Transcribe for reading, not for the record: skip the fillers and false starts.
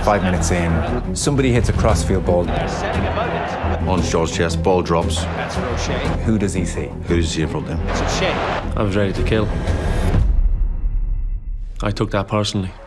5 minutes in, somebody hits a crossfield ball. On George's chest, ball drops. Who does he see? Who does he see in front of him? I was ready to kill. I took that personally.